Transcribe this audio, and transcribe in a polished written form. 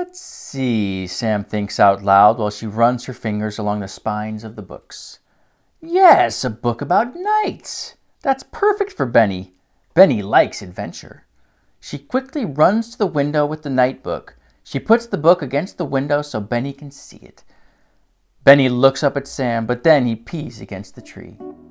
Let's see, Sam thinks out loud while she runs her fingers along the spines of the books. Yes, a book about knights. That's perfect for Benny. Benny likes adventure. She quickly runs to the window with the knight book. She puts the book against the window so Benny can see it. Benny looks up at Sam, but then he pees against the tree.